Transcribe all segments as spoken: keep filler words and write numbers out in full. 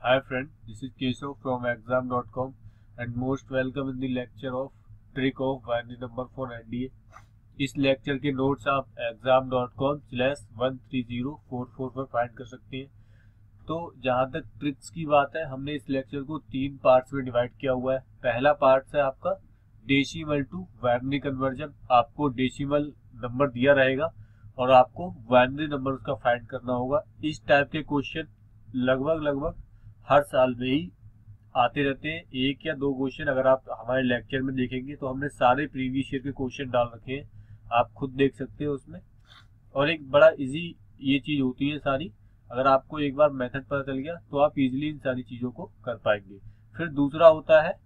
Hi friend, this is Keshav from exam dot com and most welcome in the lecture of trick of binary number for N D A। इस lecture के notes आप exam dot com slash one three zero four four पर find कर सकते हैं। तो जहाँ तक ट्रिक्स की बात है, हमने इस लेक्चर को तीन पार्ट्स में डिवाइड किया हुआ है। पहला पार्ट है आपका डेसिमल टू बाइनरी कन्वर्जन। आपको डेसिमल नंबर दिया रहेगा और आपको बाइनरी नंबर उसका फाइंड करना होगा। इस टाइप के क्वेश्चन लगभग लगभग हर साल में ही आते रहते हैं। एक या दो क्वेश्चन अगर आप हमारे लेक्चर में देखेंगे तो हमने सारे प्रीवियस ईयर के क्वेश्चन डाल रखे हैं, आप खुद देख सकते हो उसमें। और एक बड़ा इजी ये चीज होती है सारी, अगर आपको एक बार मेथड पता चल गया तो आप इजीली इन सारी चीजों को कर पाएंगे। फिर दूसरा होता है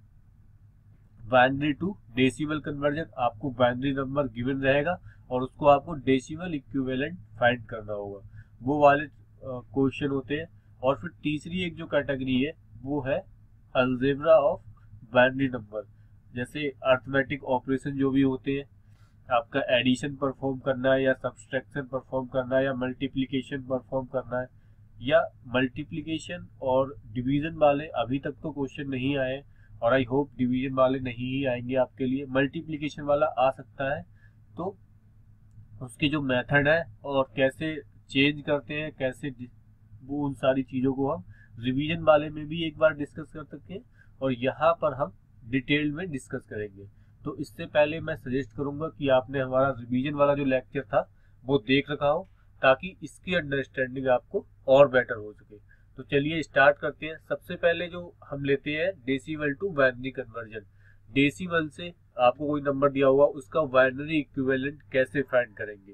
बाइनरी टू डेसिमल कन्वर्जन। आपको बाइनरी नंबर गिवन रहेगा और उसको आपको डेसिमल इक्विवेलेंट फाइंड करना होगा, वो वाले क्वेश्चन होते हैं। और फिर तीसरी एक जो कैटेगरी है वो है अलजेब्रा ऑफ बाइनरी नंबर। जैसे अर्थमेटिक ऑपरेशन जो भी होते हैं, आपका एडिशन परफॉर्म करना है या सब्सट्रैक्शन परफॉर्म करना है या मल्टीप्लिकेशन परफॉर्म करना है, या मल्टीप्लिकेशन और डिवीजन वाले अभी तक तो क्वेश्चन नहीं आए और आई होप डिवीजन वाले नहीं ही आएंगे आपके लिए। मल्टीप्लिकेशन वाला आ सकता है, तो उसके जो मेथड है और कैसे चेंज करते हैं कैसे, वो उन सारी चीजों को हम रिवीजन वाले में भी एक बार डिस्कस कर सकते हैं और यहाँ पर हम डिटेल में डिस्कस करेंगे। तो इससे पहले मैं सजेस्ट करूंगा कि आपने हमारा रिवीजन वाला जो लेक्चर था वो देख रखा हो, ताकि इसकी अंडरस्टैंडिंग आपको और बेटर हो सके। तो चलिए स्टार्ट करते हैं। सबसे पहले जो हम लेते हैं decimal to binary conversion. Decimal से आपको कोई नंबर दिया हुआ, उसका बाइनरी इक्विवेलेंट कैसे फाइंड करेंगे।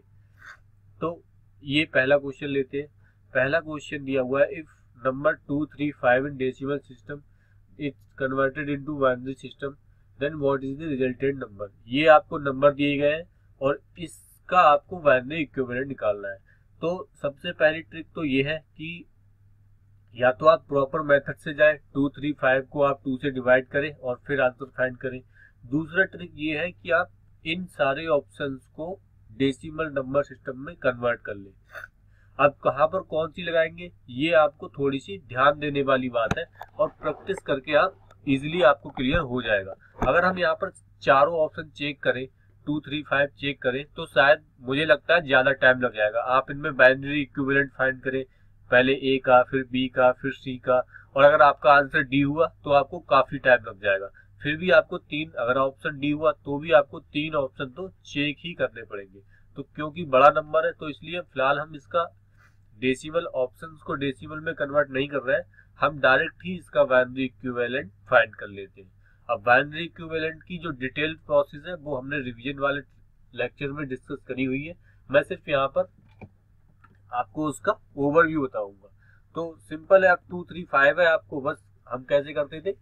तो ये पहला क्वेश्चन लेते हैं। पहला क्वेश्चन दिया हुआ है, if number two three five in decimal system it's converted into binary system then what is the resultant number. ये आपको नंबर दिए गए हैं और इसका आपको बाइनरी इक्विवेलेंट निकालना है। तो सबसे पहली ट्रिक तो ये है कि या तो आप प्रॉपर मेथड से जाएं, टू थ्री फाइव को आप टू से डिवाइड करें और फिर आंसर फाइंड करें। दूसरा ट्रिक ये है कि आप इन सारे ऑप्शंस को डेसिमल नंबर सिस्टम में कन्वर्ट कर लें। अब कहाँ पर कौन सी लगाएंगे ये आपको थोड़ी सी ध्यान देने वाली बात है और प्रैक्टिस करके आप इजीली आपको क्लियर हो जाएगा। अगर हम यहाँ पर चारों ऑप्शन चेक करें, टू थ्री फाइव चेक करें, तो शायद मुझे लगता है ज्यादा टाइम लग जाएगा। आप इनमें बाइनरी इक्विवेलेंट फाइंड करें, पहले ए का फिर बी का फिर सी का, और अगर आपका आंसर डी हुआ तो आपको काफी टाइम लग जाएगा। फिर भी आपको तीन, अगर ऑप्शन डी हुआ तो भी आपको तीन ऑप्शन तो चेक ही करने पड़ेंगे। तो क्योंकि बड़ा नंबर है तो इसलिए फिलहाल हम इसका डेसिमल ऑप्शंस को डेसिमल में कन्वर्ट नहीं कर रहे हैं, हम डायरेक्ट ही इसका बाइनरी इक्विवेलेंट फाइंड कर लेते हैं। अब बाइनरी इक्विवेलेंट की जो डिटेल प्रोसेस है वो हमने रिवीजन वाले लेक्चर में डिस्कस करी हुई है। मैं सिर्फ यहाँ पर आपको उसका ओवरव्यू बताऊंगा। तो सिंपल है, अब टू थ्री फाइव है, आपको बस हम कैसे करते थे,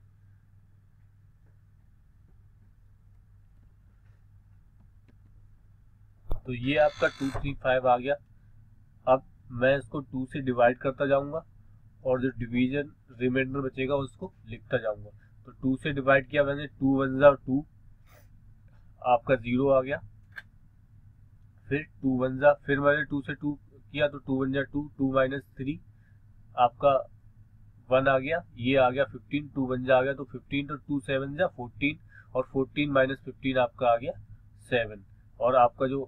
तो ये आपका टू थ्री फाइव आ गया। अब मैं इसको टू से डिवाइड करता जाऊंगा और जो डिवीजन रिमाइंडर बचेगा उसको लिखता जाऊंगा। तो टू से डिवाइड किया मैंने, टू वन जा टू, आपका जीरो आ गया। फिर टू वन जा, फिर मैंने टू से टू किया तो टू वन जा टू, टू माइनस थ्री आपका वन आ गया, ये आ गया फिफ्टीन, टू वन जा आ गया तो फिफ्टीन, तो टू सेवन जा फोर्टीन, और फोर्टीन माइनस फिफ्टीन आपका आ गया सेवन, और आपका जो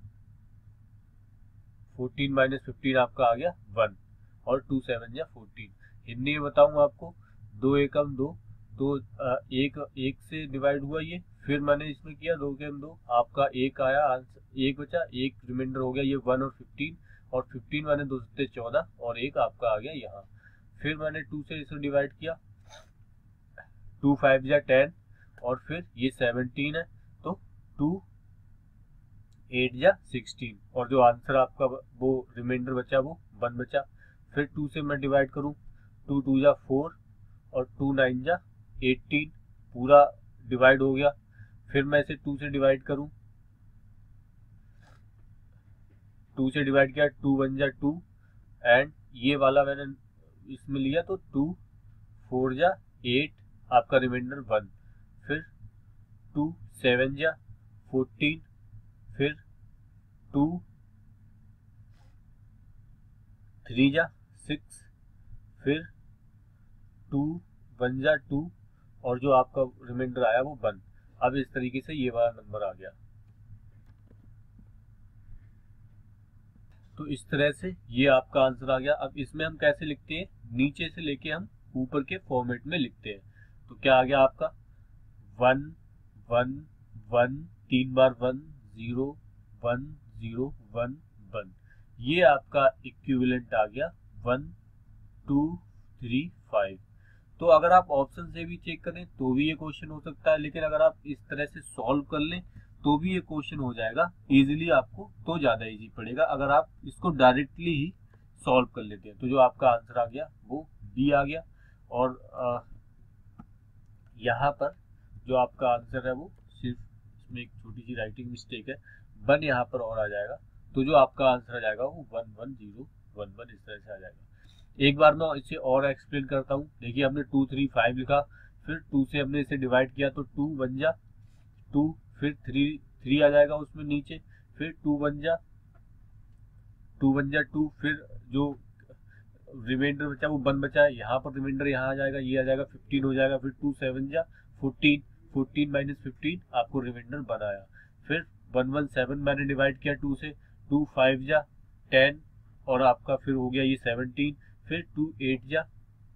फोर्टीन माइनस फिफ्टीन आपका आ गया वन, और टू सेवन या फोर्टीन। हिंदी में बताऊं आपको, दो एकम दो, तो एक एक से डिवाइड हुआ ये, फिर मैंने इसमें किया दो के दो, आपका एक आया आंसर, एक बचा, एक रिमाइंडर हो गया ये वन और फिफ्टीन, और फिफ्टीन मैंने दो सत्ते चौदह और एक आपका आ गया यहाँ। फिर मैंने टू से इसे डिवाइड किया, टू फाइव जा टेन, और फिर ये सेवनटीन है तो टू एट जा सिक्सटीन, और जो आंसर आपका वो रिमाइंडर बचा वो वन बचा। फिर टू से मैं डिवाइड करूं, टू टू जा फोर और टू नाइन जा एटीन, पूरा डिवाइड हो गया। फिर मैं इसे टू से डिवाइड करूं, टू से डिवाइड किया, टू वन जा टू, एंड ये वाला मैंने इसमें लिया तो टू फोर जा एट, आपका रिमाइंडर वन। फिर टू सेवन जा फोर्टीन, फिर टू थ्री जा सिक्स, फिर टू वन जा टू, और जो आपका रिमाइंडर आया वो वन। अब इस तरीके से ये वाला नंबर आ गया। तो इस तरह से ये आपका आंसर आ गया। अब इसमें हम कैसे लिखते हैं, नीचे से लेके हम ऊपर के फॉर्मेट में लिखते हैं। तो क्या आ गया आपका, वन वन वन, तीन बार one, zero one zero one one, ये आपका इक्विवेलेंट आ गया वन टू थ्री फाइव। तो अगर आप ऑप्शन से भी चेक करें तो भी ये क्वेश्चन हो सकता है, लेकिन अगर आप इस तरह से सॉल्व कर लें तो भी ये क्वेश्चन हो जाएगा इजीली आपको, तो ज्यादा इजी पड़ेगा अगर आप इसको डायरेक्टली ही सॉल्व कर लेते हैं। तो जो आपका आंसर आ गया वो बी आ गया। और आ, यहाँ पर जो आपका आंसर है वो सिर्फ, इसमें एक छोटी सी राइटिंग मिस्टेक है, वन यहाँ पर और आ जाएगा। तो जो आपका आंसर आ जाएगा वो one one zero one one इस तरह से आ जाएगा। एक बार मैं इसे और एक्सप्लेन करता हूँ। देखिए हमने टू थ्री फाइव लिखा, फिर टू से हमने इसे डिवाइड किया तो टू वन जा टू, फिर थ्री थ्री आ जाएगा उसमें नीचे, फिर टू वन जा टू वन जा टू, फिर जो रिमाइंडर बचा वो वन बचा है, यहाँ पर रिमाइंडर यहाँ आ जाएगा, ये आ जाएगा फिफ्टीन हो जाएगा, फिर टू सेवन जा फोर्टीन, फोर्टीन माइनस फिफ्टीन आपको रिमाइंडर बनाया। फिर वन वन सेवन मैंने डिवाइड किया टू से, टू फाइव जा टेन, और आपका फिर हो गया ये सेवनटीन, फिर टू एट जा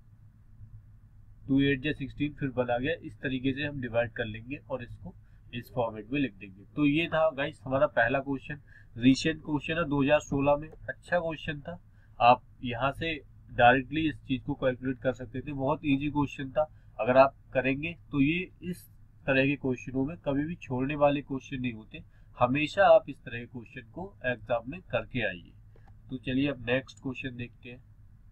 टू एट जा सिक्सटीन, फिर बना गया। इस तरीके से हम डिवाइड कर लेंगे और इसको इस फॉर्मेट में लिख देंगे। तो ये था गाइस हमारा पहला क्वेश्चन, रिसेंट क्वेश्चन है दो हज़ार सोलह में, अच्छा क्वेश्चन था। आप यहाँ से डायरेक्टली इस चीज को कैलकुलेट कर सकते थे, बहुत इजी क्वेश्चन था। अगर आप करेंगे तो ये इस तरह के क्वेश्चनों में कभी भी छोड़ने वाले क्वेश्चन नहीं होते, हमेशा आप इस तरह के क्वेश्चन को एग्जाम में करके आइए। तो चलिए अब नेक्स्ट क्वेश्चन देखते हैं।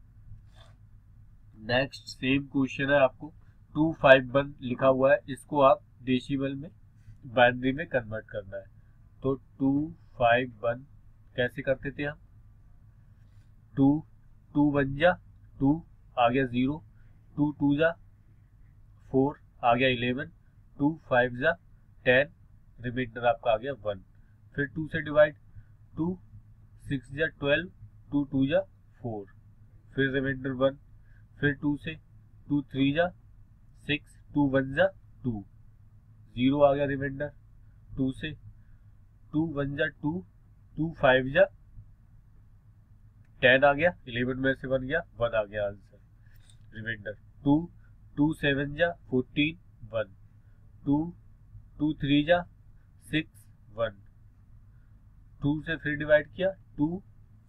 नेक्स्ट सेम क्वेश्चन है, आपको टू फाइव वन लिखा हुआ है, इसको आप डेसिमल में बाइनरी में कन्वर्ट करना है। तो टू फाइव वन कैसे करते थे हम, टू टू वन जा टू आ गया जीरो, टू टू जा फोर आ गया इलेवन, टू फाइव जा टेन, रिमाइंडर आपका आ गया वन। फिर टू से डिवाइड, टू सिक्स जा ट्वेल्व, टू टू जा फोर, फिर रिमाइंडर वन। फिर टू से, टू थ्री जा सिक्स, टू वन जा टू, जीरो आ गया रिमाइंडर। टू से, टू वन जा टू, टू फाइव जा टेन आ गया, इलेवन में से वन गया, वन आ गया answer remainder. Two two seven जा fourteen one, two two three जा सिक्स वन, टू से फिर डिवाइड किया, टू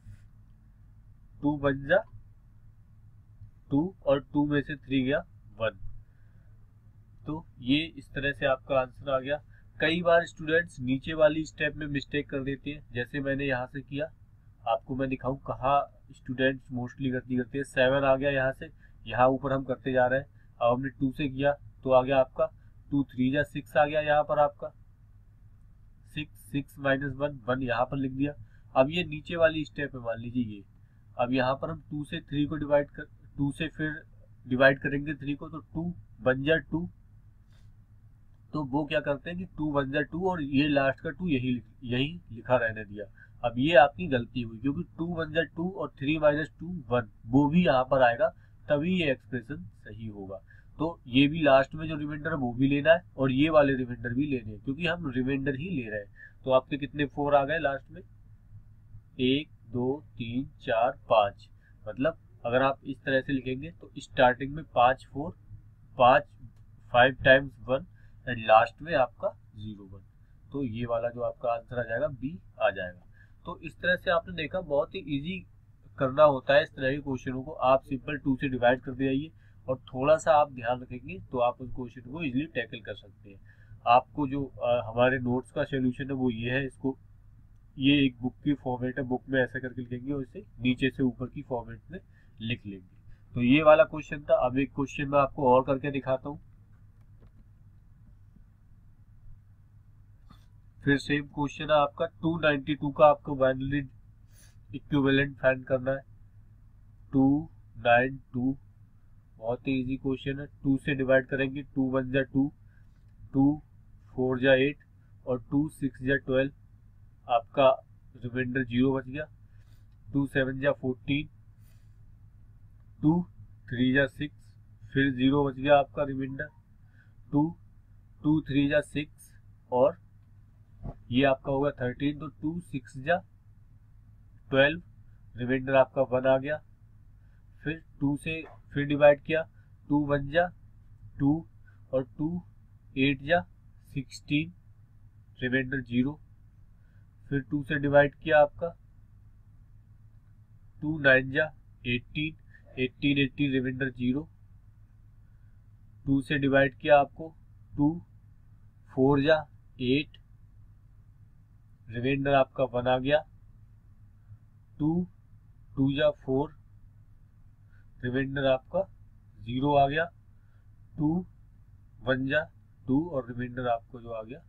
टू वन जा टू, और टू में से थ्री गया वन। तो ये इस तरह से आपका आंसर आ गया। कई बार स्टूडेंट्स नीचे वाली स्टेप में मिस्टेक कर देते हैं, जैसे मैंने यहाँ से किया, आपको मैं दिखाऊं कहाँ स्टूडेंट्स मोस्टली गलती करते हैं। सेवन आ गया यहाँ से, यहाँ ऊपर हम करते जा रहे हैं। अब हमने टू से किया तो आ गया आपका टू थ्री जा सिक्स आ गया, यहाँ पर आपका six, six minus one, one यहाँ पर लिख दिया। अब ये नीचे वाली स्टेप है, मान लीजिए ये, अब यहाँ पर हम टू से थ्री को डिवाइड कर, टू से फिर डिवाइड करेंगे थ्री को, तो टू वन जा टू, तो वो क्या करते हैं कि टू वन जा टू, और ये लास्ट का टू यही यही लिखा रहने दिया। अब ये आपकी गलती हुई, क्योंकि टू वन जा टू और थ्री माइनस टू वन, वो भी यहाँ पर आएगा, तभी ये एक्सप्रेशन सही होगा। तो ये भी लास्ट में जो रिमाइंडर है वो भी लेना है, और ये वाले रिमाइंडर भी लेने हैं, क्योंकि हम रिमाइंडर ही ले रहे हैं। तो आपके कितने फोर आ गए लास्ट में, एक दो तीन चार पाँच, मतलब अगर आप इस तरह से लिखेंगे तो स्टार्टिंग में पाँच फोर, पाँच five times one, and last में आपका जीरो वन। तो ये वाला जो आपका आंसर आ जाएगा बी आ जाएगा। तो इस तरह से आपने देखा, बहुत ही इजी करना होता है इस तरह के क्वेश्चनों को। आप सिंपल टू से डिवाइड कर जाइए, और थोड़ा सा आप ध्यान रखेंगे तो आप उस क्वेश्चन को इजीली टैकल कर सकते हैं। आपको जो आ, हमारे नोट्स का सोल्यूशन है वो ये है, इसको ये एक बुक की फॉर्मेट है, बुक में ऐसा करके लिखेंगे और इसे नीचे से ऊपर की फॉर्मेट में लिख लेंगे। तो ये वाला क्वेश्चन था। अब एक क्वेश्चन मैं आपको और करके दिखाता हूँ। फिर सेम क्वेश्चन है आपका टू नाइंटी टू का, आपको बाइनरी इक्विवेलेंट फाइंड करना है। टू नाइन टू, बहुत ही इजी क्वेश्चन है। टू से डिवाइड करेंगे, टू वन जा टू, टू फोर जा एट, और टू सिक्स जा ट्वेल्व, आपका रिमाइंडर जीरो बच गया। टू सेवन जा फोर्टीन, टू थ्री जा सिक्स, फिर जीरो बच गया आपका रिमाइंडर टू, टू थ्री जा सिक्स और ये आपका होगा थर्टीन, तो टू सिक्स जा ट्वेल्व, रिमाइंडर आपका वन आ गया। फिर टू से फिर डिवाइड किया, टू वन जा टू और टू एट जा सिक्सटीन, रिमाइंडर जीरो। फिर टू से डिवाइड किया आपका, टू नाइन जा eighteen, eighteen eighteen remainder zero. Two से डिवाइड किया आपको, टू फोर जा एट, रिमाइंडर आपका वन आ गया। टू टू जा फोर, रिमाइंडर आपका जीरो आ गया। टू वन जा टू और रिमाइंडर आपको जो आ गया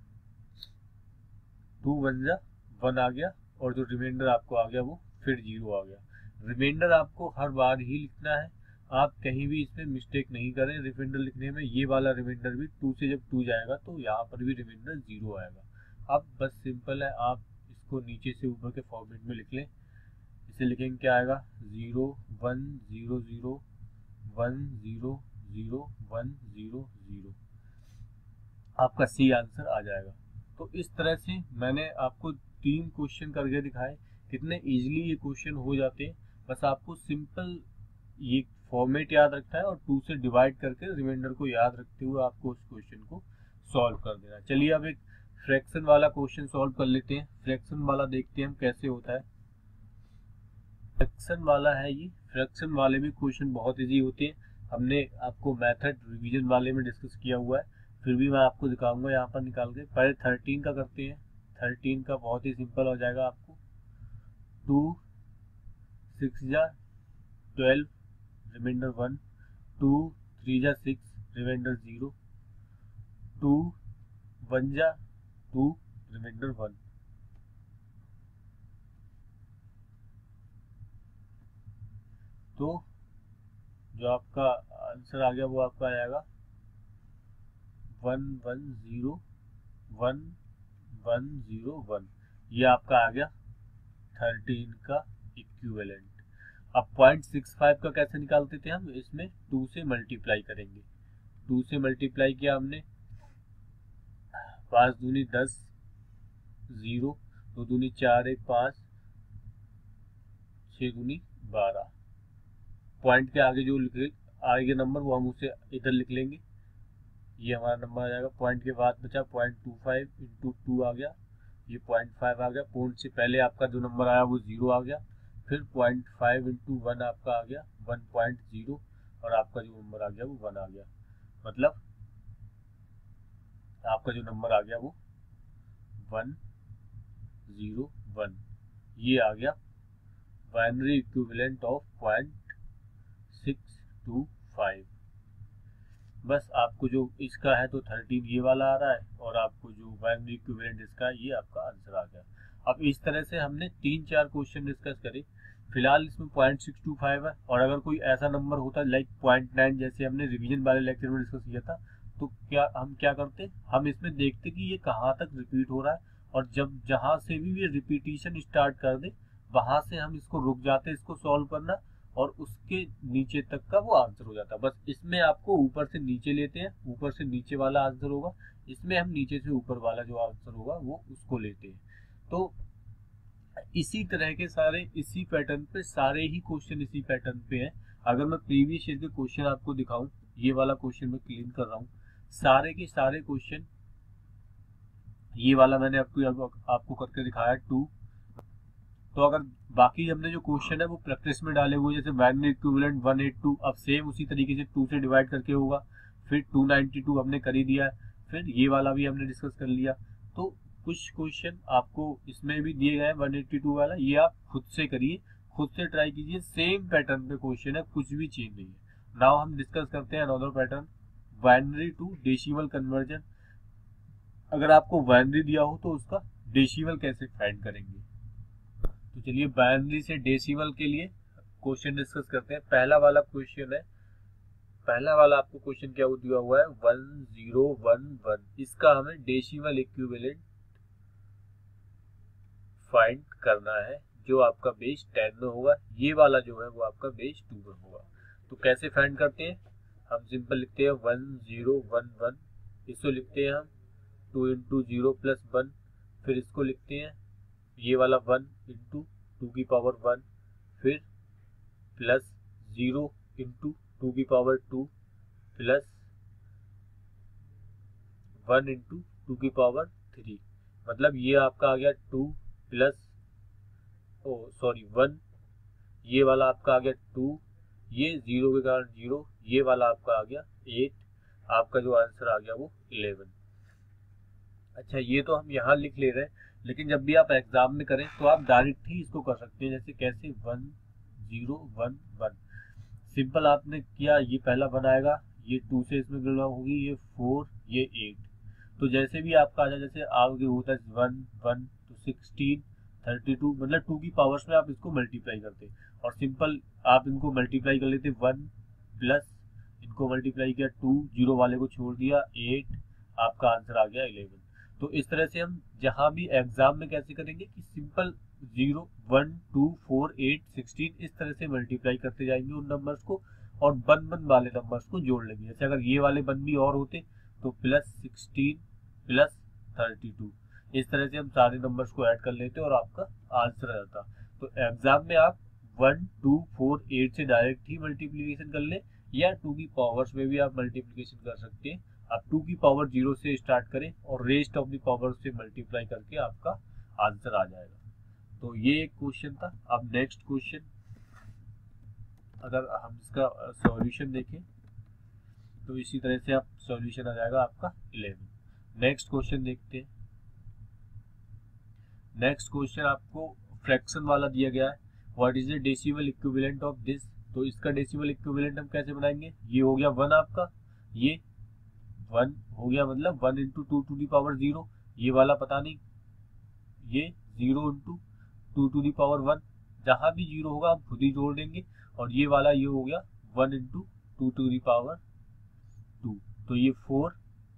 टू वन जा वन आ गया और जो रिमाइंडर आपको आ गया वो फिर जीरो आ गया। रिमाइंडर आपको हर बार ही लिखना है, आप कहीं भी इसमें मिस्टेक नहीं करें। रिमाइंडर लिखने में ये वाला रिमाइंडर भी टू से जब टू जाएगा तो यहाँ पर भी रिमाइंडर जीरो आएगा। अब बस सिंपल है, आप इसको नीचे से ऊपर के फॉर्मेट में लिख लें। इसे लिखेंगे क्या आएगा, zero one zero zero one zero zero one zero zero, आपका सी आंसर आ जाएगा। तो इस तरह से मैंने आपको तीन क्वेश्चन करके दिखाए, कितने इजीली ये क्वेश्चन हो जाते हैं। बस आपको सिंपल ये फॉर्मेट याद रखना है और टू से डिवाइड करके रिमाइंडर को याद रखते हुए आपको उस क्वेश्चन को सॉल्व कर देना। चलिए अब एक फ्रैक्शन वाला क्वेश्चन सॉल्व कर लेते हैं। फ्रैक्शन वाला देखते हैं हम कैसे होता है। फ्रैक्शन वाला है ये, फ्रैक्शन वाले भी क्वेश्चन बहुत इजी होते हैं। हमने आपको मेथड रिवीजन वाले में डिस्कस किया हुआ है, फिर भी मैं आपको दिखाऊंगा यहाँ पर निकाल के। पहले थर्टीन का करते हैं। थर्टीन का बहुत ही सिंपल हो जाएगा आपको, टू सिक्स जा twelve, remainder one, two three जा six, remainder zero, two one जा टू, रिमाइंडर वन। तो जो आपका आंसर आ गया वो आपका आएगा one one zero one one zero one, ये आपका आ गया थर्टीन का इक्विवेलेंट। अब पॉइंट सिक्स फाइव का कैसे निकालते थे हम, इसमें टू से मल्टीप्लाई करेंगे। टू से मल्टीप्लाई किया हमने, पाँच दूनी दस, जीरो दो दूनी चार, एक पाँच, छः दूनी बारह। पॉइंट के आगे जो लिखे आगे नंबर वो हम उसे इधर लिख लेंगे, ये हमारा नंबर आ जाएगा। पॉइंट के बाद बचा point two five into two आ गया, ये पॉइंट फाइव आ गया। पॉइंट से पहले आपका जो नंबर आया वो जीरो आ गया। फिर पॉइंट फाइव इंटू वन आपका आ गया वन पॉइंट जीरो और आपका जो नंबर आ गया वो वन आ गया। मतलब आपका जो नंबर आ गया वो वन जीरो वन, ये आ गया binary equivalent of point six two five. बस आपको जो इसका है तो थर्टीन ये वाला आ रहा है और आपको जो बाइनरी इक्विवेलेंट इसका है ये आपका आंसर आ गया। अब इस तरह से हमने तीन चार क्वेश्चन डिस्कस करे। फिलहाल इसमें पॉइंट सिक्स टू फाइव है और अगर कोई ऐसा नंबर होता लाइक पॉइंट नाइन जैसे हमने रिवीजन वाले लेक्चर में डिस्कस किया था, तो क्या हम क्या करते, हम इसमें देखते कि ये कहाँ तक रिपीट हो रहा है और जब जहाँ से भी ये रिपीटिशन स्टार्ट कर दे वहां से हम इसको रुक जाते इसको सॉल्व करना और उसके नीचे तक का वो आंसर हो जाता। बस इसमें आपको ऊपर से नीचे लेते हैं, ऊपर से नीचे वाला आंसर होगा, इसमें हम नीचे से ऊपर वाला जो आंसर होगा वो उसको लेते हैं। तो इसी तरह के सारे इसी पैटर्न पे सारे ही क्वेश्चन इसी पैटर्न पे हैं। अगर मैं प्रीवियस ईयर के क्वेश्चन आपको दिखाऊं, ये वाला क्वेश्चन मैं क्लीन कर रहा हूँ, सारे के सारे क्वेश्चन ये वाला मैंने आपको आपको करके दिखाया टू। तो अगर बाकी हमने जो क्वेश्चन है वो प्रैक्टिस में डाले हुए जैसे binary equivalent one eight two, अब सेम उसी तरीके से टू से डिवाइड करके होगा। फिर टू नाइंटी टू हमने कर ही दिया है, फिर ये वाला भी हमने डिस्कस कर लिया। तो कुछ क्वेश्चन आपको इसमें भी दिए गए हैं वन एटी टू वाला, ये आप खुद से करिए, खुद से ट्राई कीजिए, सेम पैटर्न पे क्वेश्चन है, कुछ भी चेंज नहीं है। नाउ हम डिस्कस करते हैं another pattern, binary to decimal conversion. अगर आपको बाइनरी दिया हो तो उसका डेसिमल कैसे फाइंड करेंगे। तो चलिए बाइनरी से डेसिमल के लिए क्वेश्चन डिस्कस करते हैं। पहला वाला क्वेश्चन है, पहला वाला आपको क्वेश्चन क्या दिया हुआ है वन जीरो वन वन, इसका हमें डेसिमल इक्विवेलेंट फाइंड करना है जो आपका बेस टेन में होगा, ये वाला जो है वो आपका बेस टू में होगा। तो कैसे फाइंड करते हैं, हम सिंपल लिखते हैं वन जीरो वन वन, इसको लिखते हैं हम two into zero plus one, फिर इसको लिखते हैं ये वाला वन इंटू टू की पावर वन, फिर प्लस जीरो इंटू टू की power two, plus one into two की पावर थ्री। मतलब ये आपका आ गया two plus oh sorry one, ये वाला आपका आ गया टू, ये जीरो के कारण जीरो, ये वाला आपका आ गया एट, आपका जो आंसर आ गया वो इलेवन। अच्छा ये तो हम यहाँ लिख ले रहे हैं, लेकिन जब भी आप एग्जाम में करें तो आप डायरेक्ट ही इसको कर सकते हैं। जैसे कैसे, one zero one one, simple आपने किया, ये पहला वन आएगा, ये टू से इसमें गणना होगी, ये फोर, ये एट, तो जैसे भी आपका आ जाए, जैसे आगे होता है वन वन तो सिक्सटीन थर्टी टू, मतलब टू की पावर्स में आप इसको मल्टीप्लाई करते हैं, और सिंपल आप इनको मल्टीप्लाई कर लेते, वन प्लस इनको मल्टीप्लाई किया टू, जीरो वाले को छोड़ दिया एट, आपका आंसर आ गया इलेवन। तो इस तरह से हम जहां भी एग्जाम में कैसे करेंगे कि simple zero one two four eight sixteen इस तरह से मल्टीप्लाई करते जाएंगे उन नंबर्स को, और वन वन वाले नंबर्स को जोड़ लेंगे। जैसे अगर ये वाले वन भी और होते तो plus sixteen plus thirty two, इस तरह से हम सारे नंबर्स को ऐड कर लेते और आपका आंसर आ जाता। तो एग्जाम में आप वन टू फोर एट से डायरेक्ट ही मल्टीप्लीकेशन कर ले, या टू की पावर्स में भी आप मल्टीप्लीकेशन कर सकते हैं। आप टू की पावर जीरो से स्टार्ट करें और रेस्ट ऑफ द पावर से मल्टीप्लाई करके आपका आंसर आ जाएगा। तो ये एक क्वेश्चन था। अब नेक्स्ट क्वेश्चन, अगर हम इसका सॉल्यूशन देखें तो इसी तरह से आप सॉल्यूशन आ जाएगा आपका इलेवन। नेक्स्ट क्वेश्चन देखते हैं। नेक्स्ट क्वेश्चन आपको फ्रैक्शन वाला दिया गया है, what is the decimal equivalent of this. तो इसका डेसिमल इक्विवेलेंट हम कैसे बनाएंगे, ये हो गया वन आपका, ये वन हो गया, मतलब one into two to the power zero, ये वाला पता नहीं, ये zero into two to the power one, जहां भी जीरो होगा हम खुद ही जोड़ देंगे, और ये वाला ये हो गया one into two to the power two, तो ये फोर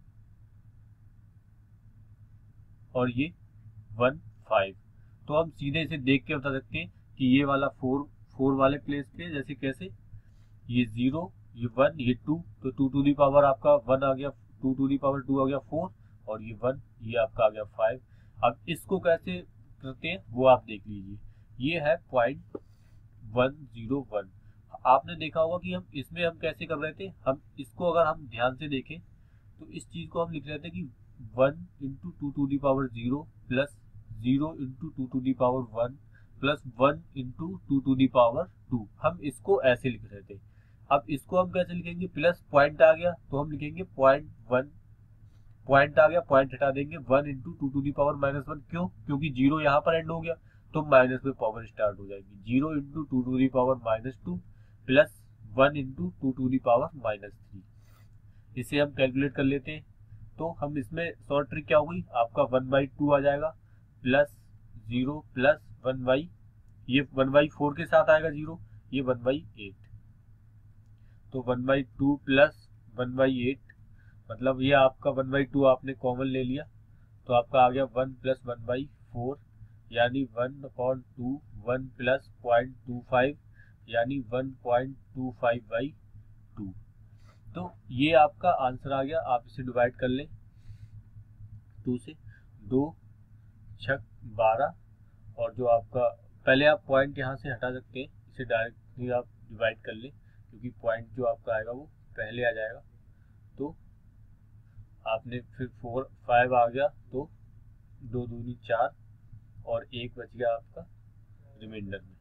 और ये वन फाइव। तो हम सीधे से देख के बता सकते हैं कि ये वाला फोर फोर वाले प्लेस पे, जैसे कैसे, ये जीरो, ये वन, ये टू, तो टू टू दी पावर आपका वन आ गया, two to the power two आ गया फोर, और ये वन, ये आपका आ गया फाइव। अब इसको कैसे करते हैं वो आप देख लीजिए, ये है पॉइंट वन जीरो वन। आपने देखा होगा कि हम इसमें हम कैसे कर रहे थे, हम इसको अगर हम ध्यान से देखें तो इस चीज को हम लिख रहे थे कि one into two to the power zero plus zero into two to the power one plus one into two to the power two, हम इसको ऐसे लिख रहे थे। अब इसको हम कैसे लिखेंगे, प्लस पॉइंट आ गया तो हम लिखेंगे पॉइंट वन, पॉइंट आ गया पॉइंट हटा देंगे, one into two to the power minus one, क्यों, क्योंकि जीरो यहाँ पर एंड हो गया तो माइनस में पावर स्टार्ट हो जाएगी, zero into two to the power minus two plus one into two to the power minus three. इसे हम कैलकुलेट कर लेते हैं, तो हम इसमें शॉर्ट ट्रिक क्या होगी, आपका वन बाई टू आ जाएगा, plus zero plus one by, ये वन बाई फोर के साथ आएगा जीरो, ये वन बाई एट, तो one by two plus one by eight, मतलब ये आपका वन बाई टू आपने कॉमन ले लिया, तो आपका आ गया one plus one by four, यानी one upon two, one plus point two five, यानी one point two five by two. तो ये आपका आंसर आ गया। आप इसे डिवाइड कर लें टू से, दो छक बारह, और जो आपका पहले आप पॉइंट यहाँ से हटा सकते हैं, इसे डायरेक्टली आप डिवाइड कर लें, क्योंकि पॉइंट जो आपका आएगा वो पहले आ जाएगा। तो आपने फिर फोर फाइव आ गया, तो दो दूनी चार, और एक बच गया आपका रिमाइंडर में,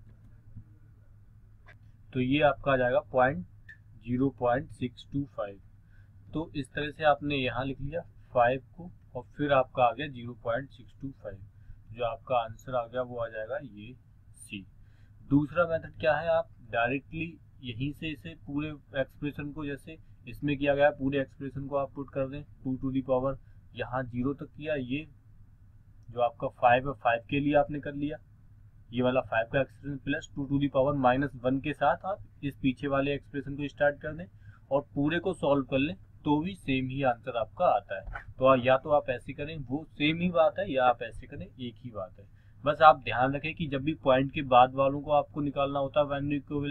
तो ये आपका आ जाएगा point zero point six two five. तो इस तरह से आपने यहाँ लिख लिया फाइव को, और फिर आपका आ गया zero point six two five, जो आपका आंसर आ गया वो आ जाएगा ये सी। दूसरा मेथड क्या है, आप डायरेक्टली यहीं से इसे पूरे एक्सप्रेशन को, जैसे इसमें किया गया पूरे एक्सप्रेशन को आप पुट कर दें, टू टू दी पावर यहाँ जीरो तक किया, ये जो आपका फाइव है फाइव के लिए आपने कर लिया, ये वाला फाइव का expression plus two to the power minus one के साथ आप इस पीछे वाले एक्सप्रेशन को स्टार्ट कर दें और पूरे को सॉल्व कर लें, तो भी सेम ही आंसर आपका आता है। तो या तो आप ऐसे करें, वो सेम ही बात है, या आप ऐसे करें, एक ही बात है। बस आप ध्यान रखें कि जब भी पॉइंट के बाद वालों को आपको निकालना होता है वैल्यू इक्विवेलेंट,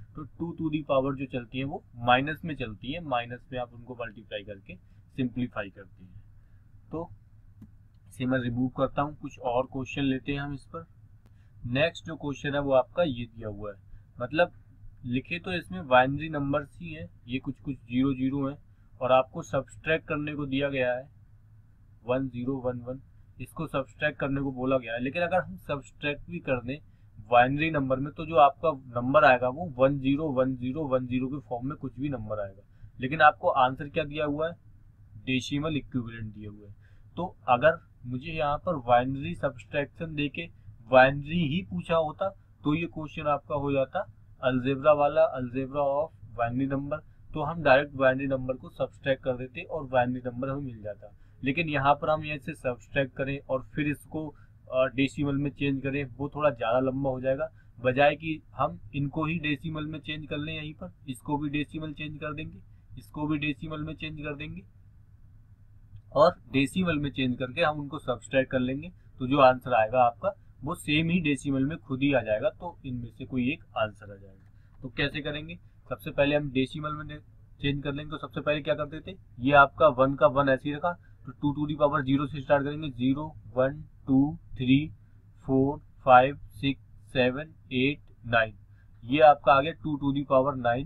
तो टू टू दी पावर जो चलती है वो माइनस में चलती है, माइनस में आप उनको मल्टीप्लाई करके सिंप्लीफाई करते हैं। तो इसे मैं रिमूव करता हूँ, कुछ और क्वेश्चन लेते हैं हम इस पर। नेक्स्ट जो क्वेश्चन है वो आपका ये दिया हुआ है, मतलब लिखे तो इसमें बाइनरी नंबर्स ही हैं, ये कुछ कुछ जीरो जीरो हैं और आपको सब्सट्रैक्ट करने को दिया गया है वन जीरो वन वन, इसको सब्सट्रैक्ट करने को बोला गया है। लेकिन अगर हम सब्सट्रैक्ट भी कर दें बाइनरी नंबर में तो जो आपका नंबर आएगा वो one zero one zero one zero के फॉर्म में कुछ भी नंबर आएगा। लेकिन आपको आंसर क्या दिया हुआ है, डेसिमल इक्विवेलेंट दिया हुआ है। तो अगर मुझे यहाँ पर बाइनरी सब्सट्रैक्शन देके बाइनरी ही पूछा होता तो ये क्वेश्चन आपका हो जाता अलजेब्रा वाला, अलजेब्रा ऑफ बाइनरी नंबर, तो हम डायरेक्ट बाइनरी नंबर को सब्सट्रैक्ट कर देते और बाइनरी नंबर हमें मिल जाता। लेकिन यहाँ पर हम ऐसे सब्सट्रैक्ट करें और फिर इसको डेसिमल में चेंज करें, वो थोड़ा ज़्यादा लंबा हो जाएगा। बजाय कि हम इनको ही डेसिमल में चेंज कर लें, यहीं पर इसको भी डेसिमल चेंज कर देंगे, इसको भी डेसिमल में चेंज कर देंगे और डेसिमल में चेंज करके हम उनको सब्सट्रैक्ट कर लेंगे, तो जो आंसर आएगा आपका वो सेम ही डेसिमल में खुद ही आ जाएगा। तो इनमें से कोई एक आंसर आ जाएगा। तो कैसे करेंगे, सबसे पहले हम डेसिमल में चेंज कर लेंगे। तो सबसे पहले क्या करते थे, ये आपका वन का वन ऐसे ही रखा, तो two to the power zero से स्टार्ट करेंगे, zero one two three four five six seven eight nine, ये आपका आ गया two to the power nine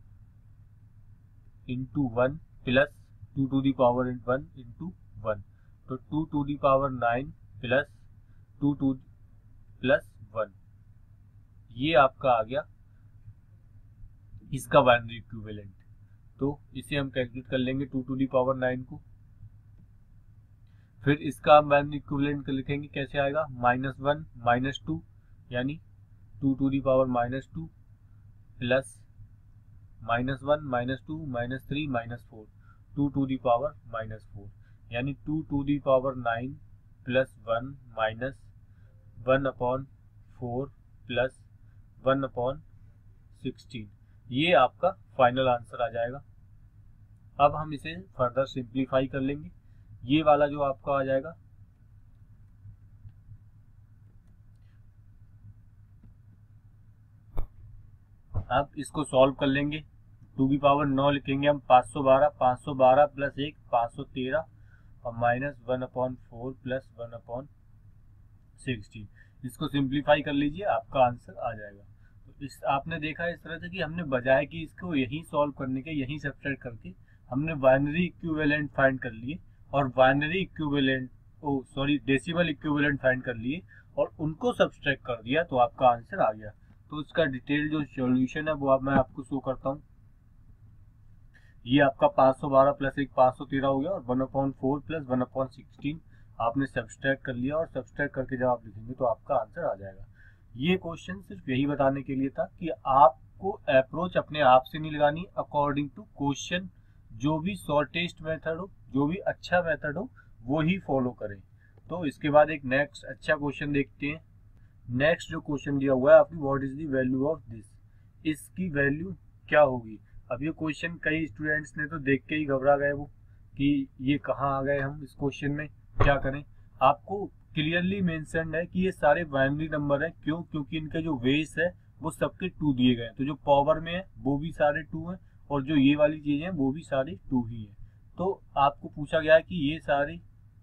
into one plus two to the power one into one, तो two to the power nine plus two two plus one, ये आपका आ गया इसका बाइनरी इक्विवेलेंट। तो इसे हम कैलकुलेट कर लेंगे two to the power nine को, फिर इसका हम बाइनरी इक्विवेलेंट लिखेंगे, कैसे आएगा, माइनस वन माइनस टू यानी two to the power minus two plus minus one minus two minus three minus four, two to the power minus four यानी two to the power nine plus one minus one upon four plus one upon sixteen, ये आपका final answer आ जाएगा। अब हम इसे further simplify कर लेंगे, ये वाला जो आपका आ जाएगा अब इसको सॉल्व कर लेंगे, टू की पावर नौ लिखेंगे हम, पाँच सौ बारह, पाँच सौ बारह प्लस एक पाँच सौ तेरह और minus one upon four plus one upon sixteen, इसको सिंप्लीफाई कर लीजिए, आपका आंसर आ जाएगा। तो इस आपने देखा इस तरह से कि हमने बजाय कि इसको यहीं सॉल्व करने के यहीं सब्ट्रैक्ट करके हमने बाइनरी इक्विवेलेंट फाइंड कर लिए और binary equivalent oh sorry decimal equivalent find कर लिए और उनको सब्ट्रैक्ट कर दिया, तो आपका आंसर आ गया। तो इसका डिटेल जो सॉल्यूशन है वो अब मैं आपको शो करता हूँ। ये आपका पाँच सौ बारह प्लस एक पाँच सौ तेरह हो गया और one upon four plus one upon sixteen आपने सब्सट्रैक्ट कर लिया और सब्सट्रैक्ट करके जब आप लिखेंगे तो आपका आंसर आ जाएगा। ये क्वेश्चन सिर्फ यही बताने के लिए था कि आपको अप्रोच अपने आप से नहीं लगानी, अकॉर्डिंग टू क्वेश्चन जो भी शॉर्टेस्ट मेथड हो, जो भी अच्छा मेथड हो वो ही फॉलो करें। तो इसके बाद एक नेक्स्ट अच्छा क्वेश्चन देखते हैं। नेक्स्ट जो क्वेश्चन दिया हुआ है आपकी, what is the value of this, इसकी वैल्यू क्या होगी। अब ये क्वेश्चन कई स्टूडेंट्स ने तो देख के ही घबरा गए वो कि ये कहाँ आ गए हम इस क्वेश्चन में, क्या करें। आपको क्लियरली मेंशन है कि ये सारे बाइनरी नंबर हैं, क्यों, क्योंकि इनके जो वेस है वो सबके टू दिए गए हैं, तो जो पावर में है वो भी सारे टू हैं और जो ये वाली चीजें हैं वो भी सारी टू ही है। तो आपको पूछा गया है कि ये सारी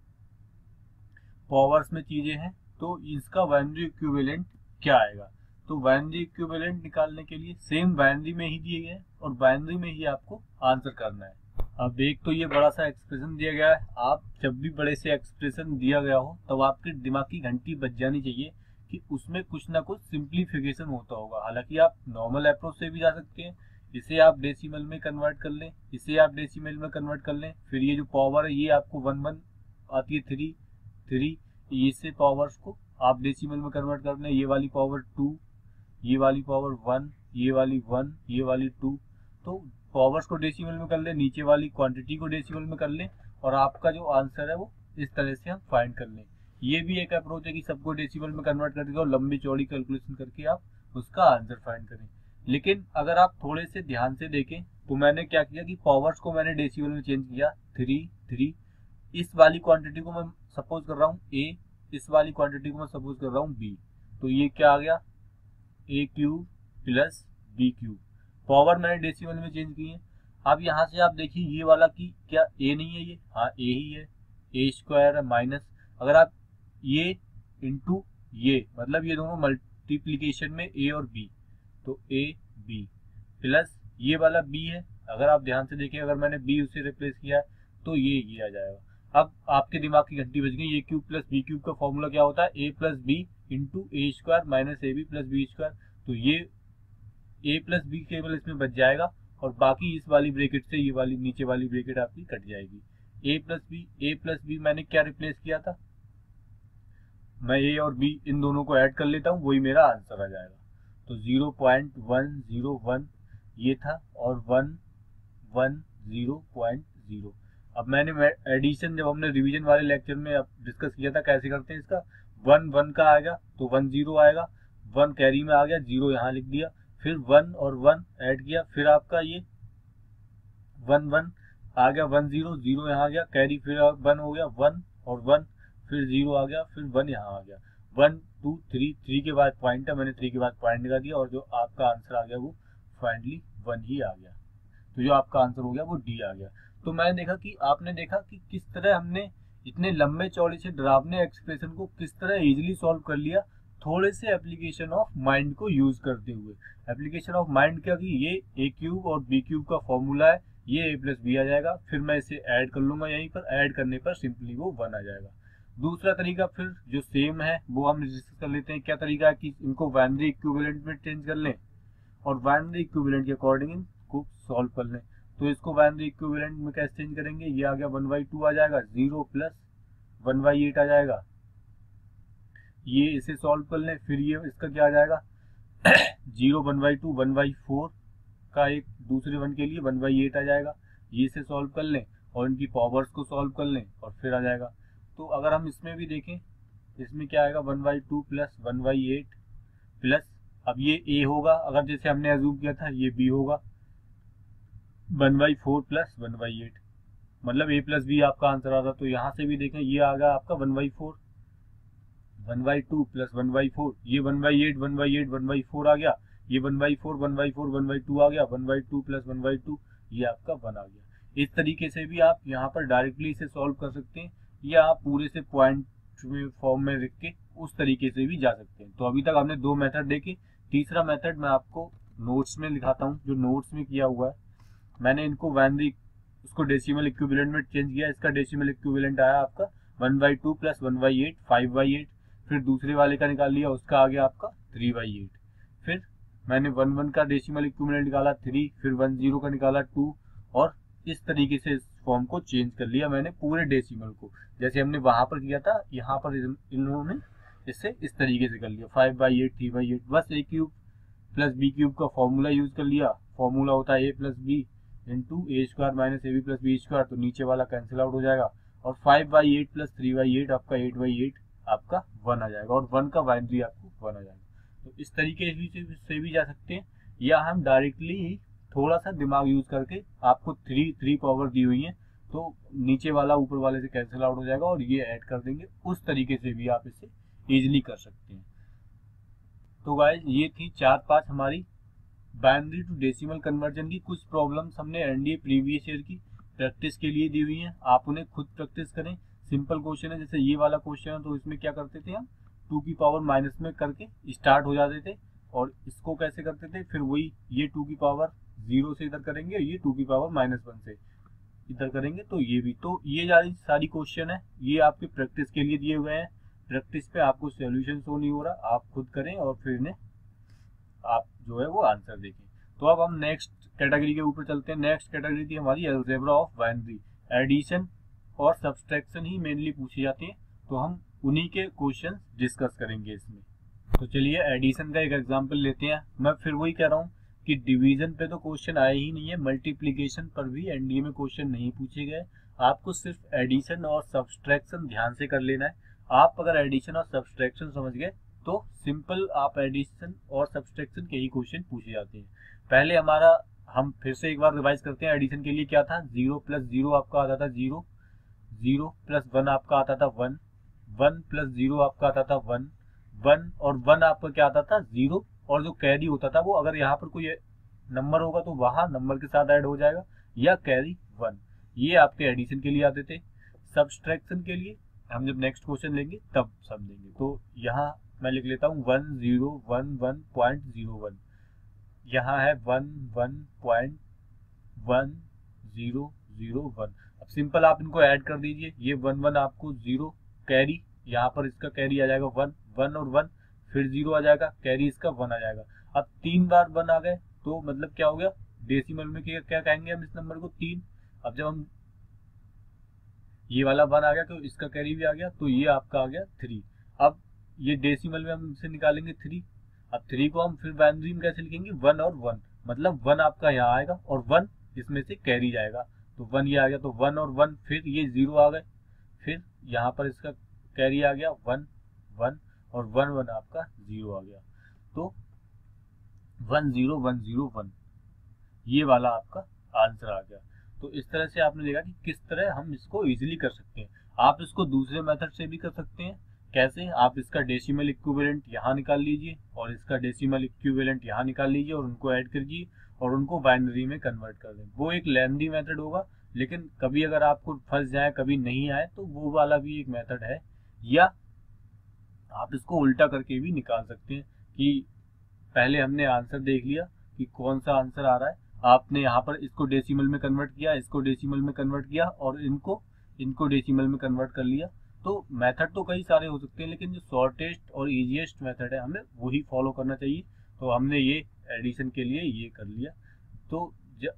पावर्स में चीजें हैं, तो इसका बाइनरी इक्विवेलेंट क्या आएगा। तो बाइनरी इक्विवेलेंट निकालने के लिए सेम बाइनरी में ही दिए गए हैं और बाइनरी में ही आपको आंसर करना है। अब एक तो ये बड़ा सा एक्सप्रेशन दिया गया है, आप जब भी बड़े से एक्सप्रेशन दिया गया हो तब तो आपके दिमाग की घंटी बज जानी चाहिए कि उसमें कुछ ना कुछ सिंप्लीफिकेशन होता होगा। हालांकि आप नॉर्मल अप्रोच से भी जा सकते हैं, इसे आप डेसिमल में कन्वर्ट कर लें, इसे आप डेसिमल में कन्वर्ट कर लें, फिर ये जो पावर है ये आपको वन वन आती है, थ्री थ्री, इससे पावर्स को आप डेसिमल में कन्वर्ट कर लें, ये वाली पावर टू, ये वाली पावर वन, ये वाली वन, ये वाली टू, तो पावर्स को डेसिमल में कर लें, नीचे वाली क्वांटिटी को डेसिमल में कर लें और आपका जो आंसर है वो इस तरह से हम फाइंड कर लें। ये भी एक अप्रोच है कि सबको डेसिमल में कन्वर्ट करके और लंबी चौड़ी कैलकुलेशन करके आप उसका आंसर फाइंड करें। लेकिन अगर आप थोड़े से ध्यान से देखें तो मैंने क्या किया कि पावर्स को मैंने डेसिमल में चेंज किया, थ्री थ्री, इस वाली क्वांटिटी को मैं सपोज कर रहा हूँ ए, इस वाली क्वांटिटी को मैं सपोज कर रहा हूँ बी, तो ये क्या आ गया, A cube plus B cube, power मैंने डेसिमल में चेंज की है। अब यहाँ से आप देखिए ये वाला की क्या ए नहीं है, ये हाँ ए ही है, ए स्क्वायर माइनस, अगर आप ये इंटू ये मतलब ये दोनों मल्टीप्लीकेशन में ए और बी, तो ए बी प्लस ये वाला बी है, अगर आप ध्यान से देखें अगर मैंने बी उससे रिप्लेस किया है तो ये ये आ जाएगा। अब आपके दिमाग की घंटी बज गई, A cube plus B cube का फॉर्मूला क्या होता है, A plus B into A square minus A B plus B square, तो ये ए प्लस बी केवल इसमें बच जाएगा और बाकी इस वाली ब्रैकेट से ये वाली नीचे वाली ब्रैकेट आपकी कट जाएगी। A plus B A plus B मैंने क्या रिप्लेस किया था, मैं ए और बी इन दोनों को ऐड कर लेता हूँ, वही मेरा आंसर आ जाएगा। तो zero point one zero one ये था और one one zero point zero. अब मैंने एडिशन जब हमने रिवीजन वाले लेक्चर में डिस्कस किया था कैसे करते हैं इसका, वन वन का आएगा तो वन जीरो आएगा, वन कैरी में आ गया, जीरो यहाँ लिख दिया, फिर वन और वन ऐड किया, फिर आपका ये वन वन आ गया, वन जीरो जीरो यहाँ आ गया, कैरी फिर वन हो गया, वन और वन फिर जीरो आ गया, फिर वन यहाँ आ गया, वन टू थ्री, थ्री के बाद पॉइंट है, मैंने थ्री के बाद पॉइंट लगा दिया और जो आपका आंसर आ गया वो फाइनली वन ही आ गया। तो जो आपका आंसर हो गया वो डी आ गया। तो मैंने देखा कि आपने देखा कि किस तरह हमने इतने लंबे चौड़े से डरावने एक्सप्रेशन को किस तरह इजीली सॉल्व कर लिया, थोड़े से एप्लीकेशन ऑफ माइंड को यूज करते हुए। एप्लीकेशन ऑफ माइंड क्या कि ये ए क्यूब और बी क्यूब का फॉर्मूला है, ये ए प्लस बी आ जाएगा, फिर मैं इसे ऐड कर लूंगा, यहीं पर ऐड करने पर सिंपली वो वन आ जाएगा। दूसरा तरीका फिर जो सेम है वो हम डिस्कस कर लेते हैं। क्या तरीका है कि इनको बाइनरी इक्विवेलेंट में चेंज कर लें और बाइनरी इक्विवेलेंट के अकॉर्डिंग इनको सॉल्व कर लें। तो इसको बाइनरी इक्विवेलेंट में कैसे चेंज करेंगे, ये आ गया वन बाई टू आ जाएगा, zero plus one by eight आ जाएगा, ये इसे सॉल्व कर लें, फिर ये इसका क्या आ जाएगा zero one by two one by four का एक दूसरे वन के लिए वन बाई एट आ जाएगा, ये इसे सॉल्व कर लें और इनकी पावर्स को सॉल्व कर लें और फिर आ जाएगा। तो अगर हम इसमें भी देखें, इसमें क्या आएगा one by two plus one by eight plus, अब ये ए होगा, अगर जैसे हमने अज्यूम किया था ये बी होगा, one by four plus one by eight मतलब ए प्लस बी आपका आंसर आ रहा। तो यहाँ से भी देखें ये आ गया आपका one by four, one by two plus one by four, ये one by eight one by eight one by four आ गया, ये one by four one by four one by two आ गया, one by two plus one by two ये आपका one आ गया। इस तरीके से भी आप यहाँ पर डायरेक्टली इसे सॉल्व कर सकते हैं या आप पूरे से पॉइंट में फॉर्म में लिख के उस तरीके से भी जा सकते हैं। तो अभी तक हमने दो मेथड देखे, तीसरा मेथड मैं आपको नोट्स में लिखाता हूँ। जो नोट्स में किया हुआ है मैंने इनको बाइनरी उसको डेसिमल इक्विवेलेंट में चेंज किया। इसका डेसिमल इक्विवेलेंट आया आपका one by two plus one by eight five by eight, फिर दूसरे वाले का निकाल लिया, उसका आ गया आपका थ्री बाई एट, फिर मैंने वन वन का डेसिमल इक्विवेलेंट निकाला थ्री, फिर वन जीरो का निकाला टू, और इस तरीके से इस फॉर्म को चेंज कर लिया मैंने पूरे डेसिमल को, जैसे हमने वहां पर किया था यहाँ पर इन्होंने इससे इस तरीके से कर लिया five by eight three by eight, बस A cube plus B cube का फॉर्मूला यूज कर लिया। फॉर्मूला होता है A plus B into A square minus A B plus B square, तो नीचे वाला कैंसिल आउट हो जाएगा और five by eight plus three by eight आपका एट बाई एट आपका वन आ जाएगा और वन का बाइनरी आपको वन आ जाएगा। तो इस तरीके से भी जा सकते हैं या हम डायरेक्टली ही थोड़ा सा दिमाग यूज करके, आपको थ्री थ्री पावर दी हुई है तो नीचे वाला ऊपर वाले से कैंसिल आउट हो जाएगा और ये ऐड कर देंगे, उस तरीके से भी आप इसे इजीली कर सकते हैं। तो गाइस ये थी चार पांच हमारी बाइनरी टू डेसिमल कन्वर्जन की कुछ प्रॉब्लम्स हमने एनडीए प्रीवियस ईयर की प्रैक्टिस के लिए दी हुई हैं। आप उन्हें खुद प्रैक्टिस करें, सिंपल क्वेश्चन है। जैसे ये वाला क्वेश्चन है तो इसमें क्या करते थे हम टू की पावर माइनस में करके स्टार्ट हो जाते थे और इसको कैसे करते थे, फिर वही ये टू की पावर जीरो से इधर करेंगे, ये टू की पावर माइनस वन से इधर करेंगे, तो ये भी। तो ये सारी क्वेश्चन है ये आपके प्रैक्टिस के लिए दिए हुए हैं। प्रैक्टिस पे आपको सॉल्यूशन शो नहीं हो रहा, आप खुद करें और फिर इन्हें आप जो है वो आंसर देखें। तो अब हम नेक्स्ट कैटेगरी के ऊपर चलते हैं। नेक्स्ट कैटेगरी थी हमारी अलजेब्रा ऑफ बाइनरी। एडिशन और सब्सट्रैक्शन ही मेनली पूछे जाते हैं, तो हम उन्हीं के क्वेश्चन डिस्कस करेंगे इसमें। तो चलिए एडिशन का एक एग्जांपल लेते हैं। मैं फिर वही कह रहा हूँ कि डिवीजन पे तो क्वेश्चन आए ही नहीं है, मल्टीप्लीकेशन पर भी एनडीए में क्वेश्चन नहीं पूछे गए। आपको सिर्फ एडिशन और सब्सट्रैक्शन ध्यान से कर लेना है। आप अगर एडिशन और सब्सट्रैक्शन समझ गए तो सिंपल आप एडिशन और सब्सट्रैक्शन के ही क्वेश्चन पूछे जाते हैं। पहले हमारा हम फिर से एक बार रिवाइज करते हैं। एडिशन के लिए क्या था, जीरो प्लस जीरो आपका आता था जीरो, जीरो प्लस वन आपका आता था वन, वन प्लस जीरो आपका आता था वन, वन और वन आपका क्या आता था जीरो, और जो कैरी होता था वो अगर यहाँ पर कोई नंबर होगा तो वहां नंबर के साथ ऐड हो जाएगा, या कैरी वन। ये आपके एडिशन के लिए आते थे। सब्सट्रैक्शन के लिए हम जब नेक्स्ट क्वेश्चन लेंगे तब समझेंगे। तो यहाँ मैं लिख लेता हूँ one zero one one point zero one, यहाँ है one one point one zero zero one. अब सिंपल आप इनको ऐड कर दीजिए, ये वन वन आपको जीरो कैरी, यहाँ पर इसका कैरी आ जाएगा वन, वन और वन, फिर जीरो आ जाएगा, कैरी इसका वन आ जाएगा। अब तीन बार वन आ गए तो मतलब क्या हो गया, डेसिमल में क्या क्या कहेंगे हम इस नंबर को, तीन। अब जब हम ये वाला वन आ गया तो इसका कैरी भी आ गया, तो ये आपका आ गया थ्री। अब ये डेसिमल में हम इसे निकालेंगे थ्री। अब थ्री को हम फिर बाइनरी में कैसे लिखेंगे, वन और वन, मतलब वन आपका यहाँ आएगा और वन इसमें से कैरी जाएगा, तो वन ये आ गया, तो वन और वन, फिर ये जीरो आ गए, फिर यहाँ पर इसका कैरी आ गया वन वन, और वन वन आपका जीरो आ गया, तो one zero one zero one, ये वाला आपका आंसर आ गया। तो इस तरह से आपने देखा कि किस तरह हम इसको इजीली कर सकते हैं। आप इसको दूसरे मेथड से भी कर सकते हैं। कैसे, आप इसका डेसिमल इक्विवेलेंट यहाँ निकाल लीजिए और इसका डेसिमल इक्विवेलेंट यहाँ निकाल लीजिए और उनको ऐड कीजिए और उनको बाइनरी में कन्वर्ट कर दें। वो एक लेंथी मेथड होगा, लेकिन कभी अगर आपको फंस जाए, कभी नहीं आए, तो वो वाला भी एक मेथड है। या आप इसको उल्टा करके भी निकाल सकते हैं कि पहले हमने आंसर देख लिया कि कौन सा आंसर आ रहा है, आपने यहाँ पर इसको डेसिमल में कन्वर्ट किया, इसको डेसिमल में कन्वर्ट किया और इनको इनको डेसिमल में कन्वर्ट कर लिया। तो मेथड तो कई सारे हो सकते हैं, लेकिन जो शॉर्टेस्ट और इजीएस्ट मेथड है हमें वही फॉलो करना चाहिए। तो हमने ये एडिशन के लिए ये कर लिया। तो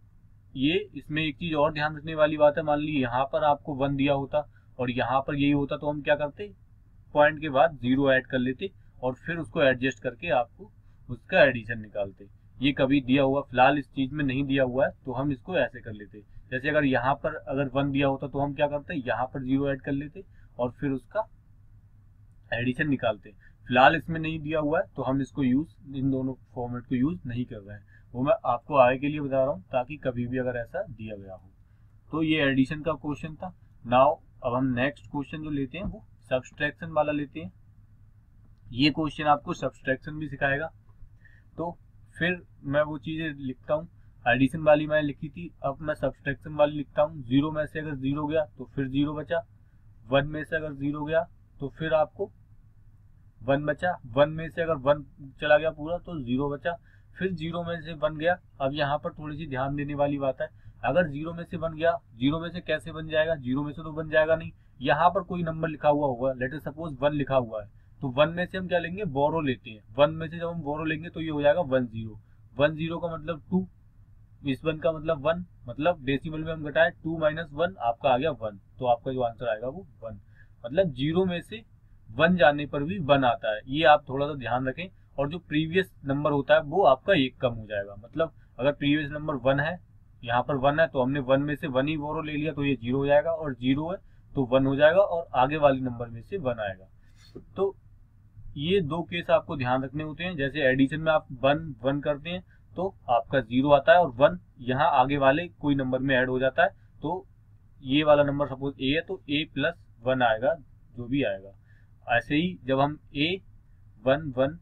ये इसमें एक चीज और ध्यान रखने वाली बात है, मान ली यहाँ पर आपको वन दिया होता और यहाँ पर यही होता, तो हम क्या करते, पॉइंट के बाद जीरो ऐड कर लेते और फिर उसको एडजस्ट करके आपको उसका एडिशन निकालते। ये कभी दिया हुआ, फिलहाल इस चीज में नहीं दिया हुआ है, तो हम इसको ऐसे कर लेते। जैसे अगर यहाँ पर अगर वन दिया होता तो हम क्या करते, यहाँ पर जीरो ऐड कर लेते और फिर उसका एडिशन निकालते। फिलहाल इसमें नहीं दिया हुआ है तो हम इसको यूज, इन दोनों फॉर्मेट को यूज नहीं कर रहे हैं। वो मैं आपको आगे के लिए बता रहा हूँ, ताकि कभी भी अगर ऐसा दिया गया हो। तो ये एडिशन का क्वेश्चन था। नाउ अब हम नेक्स्ट क्वेश्चन जो लेते हैं वो सब्सट्रैक्शन वाला लेते हैं। ये क्वेश्चन आपको सब्सट्रैक्शन भी सिखाएगा। तो फिर मैं वो चीजें लिखता हूँ, एडिशन वाली मैंने लिखी थी, अब मैं सब्सट्रैक्शन वाली लिखता हूँ। जीरो में से अगर जीरो गया तो फिर जीरो बचा, वन में से अगर जीरो गया तो फिर आपको वन बचा, वन में से अगर वन चला गया पूरा तो जीरो बचा, फिर जीरो में से वन गया। अब यहाँ पर थोड़ी सी ध्यान देने वाली बात है, अगर जीरो में से वन गया, जीरो में से कैसे बन जाएगा, जीरो में से तो बन जाएगा नहीं, यहाँ पर कोई नंबर लिखा हुआ होगा, लेट अस सपोज वन लिखा हुआ है, तो वन में से हम क्या लेंगे, बोरो लेते हैं। वन में से जब हम बोरो लेंगे तो ये हो जाएगा वन जीरो, वन जीरो का मतलब टू, इस वन का मतलब वन, मतलब डेसिमल में हम घटाए टू माइनस वन, आपका आ गया वन, तो आपका जो आंसर आएगा वो वन। मतलब जीरो में से वन जाने पर भी वन आता है, ये आप थोड़ा सा ध्यान रखें। और जो प्रीवियस नंबर होता है वो आपका एक कम हो जाएगा, मतलब अगर प्रीवियस नंबर वन है, यहाँ पर वन है, तो हमने वन में से वन ही बोरो ले लिया, तो ये जीरो हो जाएगा, और जीरो है तो वन हो जाएगा, और आगे वाले नंबर में से वन आएगा। तो ये दो केस आपको ध्यान रखने होते हैं। जैसे एडिशन में आप वन वन करते हैं तो आपका जीरो आता है, और वन यहाँ आगे वाले कोई नंबर में ऐड हो जाता है, तो ये वाला नंबर सपोज ए है तो ए प्लस वन आएगा, जो भी आएगा। ऐसे ही जब हम ए वन वन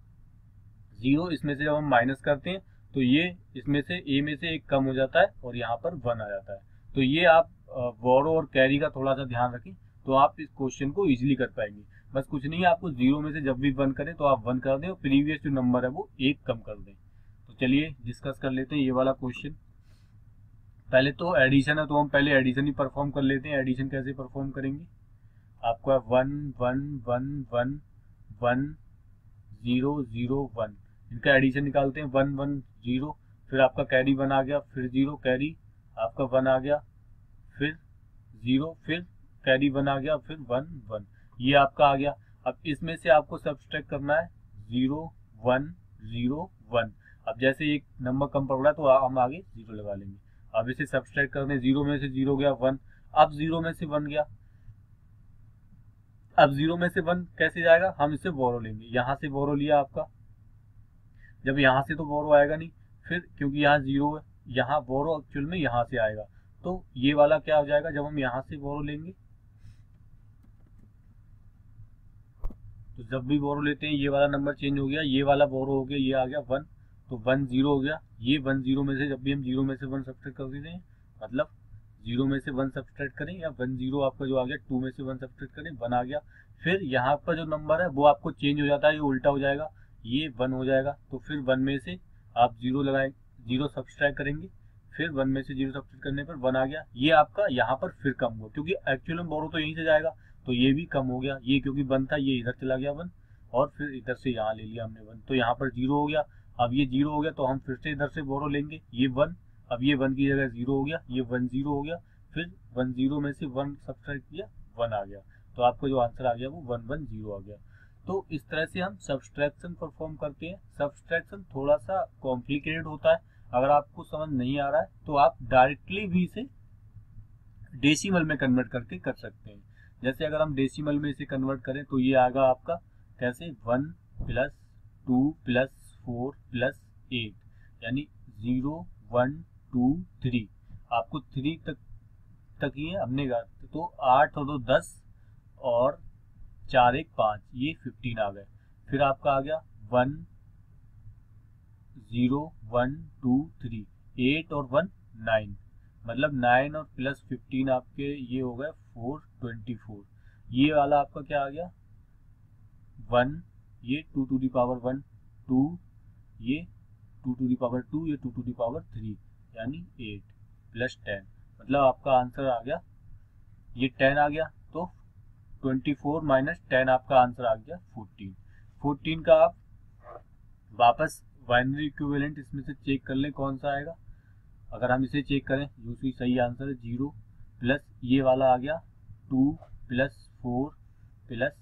जीरो, इसमें से जब हम माइनस करते हैं तो ये इसमें से ए में से एक कम हो जाता है और यहाँ पर वन आ जाता है। तो ये आप बोरो और कैरी का थोड़ा सा ध्यान रखें, तो आप इस क्वेश्चन को इजीली कर पाएंगे। बस कुछ नहीं है, आपको जीरो में से जब भी वन करें तो आप वन कर दें और प्रीवियस जो नंबर है वो एक कम कर दें। तो चलिए डिस्कस कर लेते हैं ये वाला क्वेश्चन। पहले तो एडिशन है, तो हम पहले एडिशन ही परफॉर्म कर लेते हैं। एडिशन कैसे परफॉर्म करेंगे, आपका one one one one one zero zero one, इनका एडिशन निकालते हैं। वन वन जीरो, फिर आपका कैरी वन आ गया, फिर जीरो कैरी आपका वन आ गया, फिर जीरो, फिर कैरी वन आ गया, फिर वन वन, ये आपका आ गया। अब इसमें से आपको सब्सट्रैक्ट करना है जीरो वन जीरो वन। अब जैसे एक नंबर कम पड़ रहा है तो हम आगे जीरो लगा लेंगे। अब इसे सब्सट्रैक्ट करने, जीरो में से जीरो गया वन, अब जीरो में से वन गया, अब जीरो में से वन कैसे जाएगा, हम इसे बोरो लेंगे। यहाँ से बोरो लिया आपका, जब यहाँ से तो बोरो आएगा नहीं, फिर क्योंकि यहाँ जीरो है, यहाँ बोरो एक्चुअल में यहाँ से आएगा, तो ये वाला क्या हो जाएगा, जब हम यहाँ से बोरो लेंगे, तो जब भी बोरो लेते हैं ये वाला नंबर चेंज हो गया, ये वाला बोरो हो गया, ये आ गया वन, तो तो वन जीरो हो गया। ये वन जीरो में से जब भी हम जीरो में से वन सब्सट्रैक्ट कर देते हैं, मतलब जीरो में से वन सब्सट्रैक्ट करें या वन जीरो आपका जो आ गया टू में से वन सब्सट्रैक्ट करें, वन आ गया। फिर यहाँ पर जो नंबर है वो आपको चेंज हो जाता है, ये उल्टा हो जाएगा, ये वन हो जाएगा। तो फिर वन में से आप जीरो लगाए, जीरो सब्सट्रैक्ट करेंगे, फिर वन में से जीरो सब्सट्रैक्ट करने पर वन आ गया। ये आपका यहाँ पर फिर कम हुआ, क्योंकि एक्चुअल में बोरो तो यहीं से जाएगा, तो ये भी कम हो गया। ये क्योंकि वन था, ये इधर चला गया वन, और फिर इधर से यहाँ ले लिया हमने वन, तो यहाँ पर जीरो हो गया। अब ये जीरो हो गया तो हम फिर से इधर से बोरो लेंगे, ये वन, अब ये वन की जगह जीरो हो गया, ये वन जीरो हो गया। फिर वन जीरो में से वन सब्सट्रैक्ट किया, वन आ गया। तो आपका जो आंसर आ गया वो वन वन जीरो आ गया। तो इस तरह से हम सब्सट्रैक्शन परफॉर्म करते हैं। सब्सट्रैक्शन थोड़ा सा कॉम्प्लिकेटेड होता है, अगर आपको समझ नहीं आ रहा है तो आप डायरेक्टली भी इसे डेसिमल में कन्वर्ट करके कर सकते हैं। जैसे अगर हम डेसिमल में इसे कन्वर्ट करें तो ये आएगा आपका कैसे, one plus two plus four plus eight, यानी जीरो वन टू थ्री। आपको थ्री तक तक ही है हमने कहा, तो आठ और दो दस और चार एक पाँच, ये फिफ्टीन आ गए। फिर आपका आ गया one zero one two three, eight और वन नाइन, मतलब नाइन और प्लस फिफ्टीन आपके ये हो गए फोर ट्वेंटी फोर। ये वाला आपका क्या आ गया, वन, ये two to the power one, two, ये two to the power two, ये two to the power three, यानी एट प्लस टेन, मतलब आपका आंसर आ गया ये टेन आ गया। तो ट्वेंटी फोर माइनस टेन आपका आंसर आ गया फोर्टीन। फोर्टीन का आप वापस बाइनरी इक्विवेलेंट इसमें से चेक कर लें कौन सा आएगा। अगर हम इसे चेक करें, यूसी सही आंसर है जीरो, प्लस ये वाला आ गया two plus four plus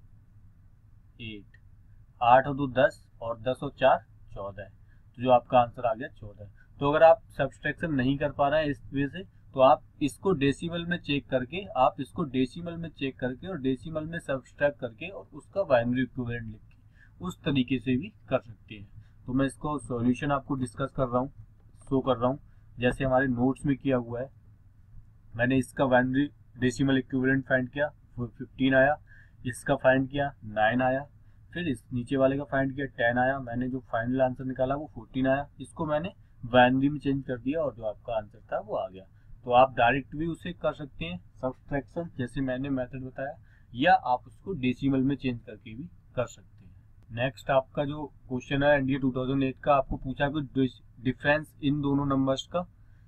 eight, आठ और दो दस और दस और चार चौदह, तो जो आपका आंसर आ गया चौदह। तो अगर आप सब्सट्रैक्शन नहीं कर पा रहे हैं इस वजह से, तो आप इसको डेसिमल में चेक करके आप इसको डेसिमल में चेक करके और डेसिमल में सब्सट्रैक्ट करके और उसका बाइनरी इक्विवेलेंट लिख के उस तरीके से भी कर सकते हैं। तो मैं इसको सॉल्यूशन आपको डिस्कस कर रहा हूँ, शो कर रहा हूँ, जैसे हमारे नोट्स में किया हुआ है। मैंने इसका बाइनरी डेसिमल इक्विवेलेंट फाइंड किया, फिफ्टीन आया, इसका फाइंड किया नाइन आया, फिर इस नीचे वाले का फाइंड किया टेन आया, मैंने जो फाइनल आंसर निकाला वो फोर्टीन आया। इसको मैंने बाइनरी में चेंज कर दिया और जो आपका आंसर था वो आ गया। तो आप डायरेक्ट भी उसे कर सकते हैं सब्सट्रैक्शन, जैसे मैंने मेथड बताया, या आप उसको डेसिमल में चेंज करके भी कर सकते हैं। नेक्स्ट आपका जो क्वेश्चन है एनडीए टू थाउजेंड एट का, आपको पूछा कि डिफरेंस इन दोनों नंबर्स का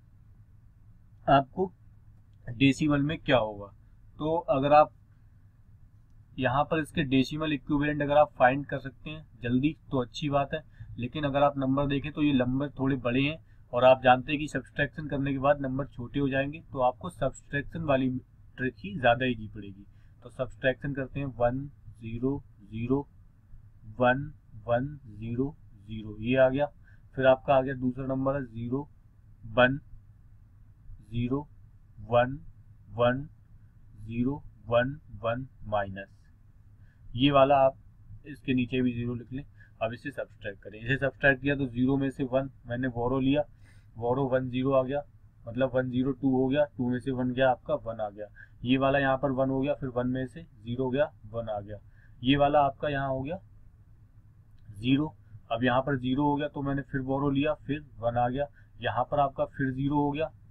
आपको डेसिमल में क्या होगा। तो अगर आप यहाँ पर इसके डेसिमल इक्विवेलेंट अगर आप फाइंड कर सकते हैं जल्दी तो अच्छी बात है, लेकिन अगर आप नंबर देखें तो ये नंबर थोड़े बड़े हैं और आप जानते हैं कि सब्सट्रैक्शन करने के बाद नंबर छोटे हो जाएंगे, तो आपको सब्सट्रैक्शन वाली ट्रिक ही ज़्यादा ईजी पड़ेगी। तो सब्सट्रैक्शन करते हैं, one zero zero one one zero zero, ये आ गया। फिर आपका आ गया दूसरा नंबर है zero one zero one one zero one one minus, ये वाला आप इसके नीचे भी ज़ीरो लिख लें। अब इसे सब्सट्रैक्ट करें, इसे सब्सट्रैक्ट किया तो ज़ीरो में से वन मैंने बोरो लिया, बोरो वन ज़ीरो आ गया, मतलब वन ज़ीरो टू हो गया, टू में से वन गया आपका वन आ गया। ये वाला यहाँ पर वन हो गया, फिर वन में से ज़ीरो गया, वन आ गया। ये वाला आपका यहाँ हो गया ज़ीरो, अब यहाँ पर ज़ीरो हो गया तो मैंने फिर बोरो लिया, फिर वन आ गया। यहाँ पर आपका फिर ज़ीरो हो गया,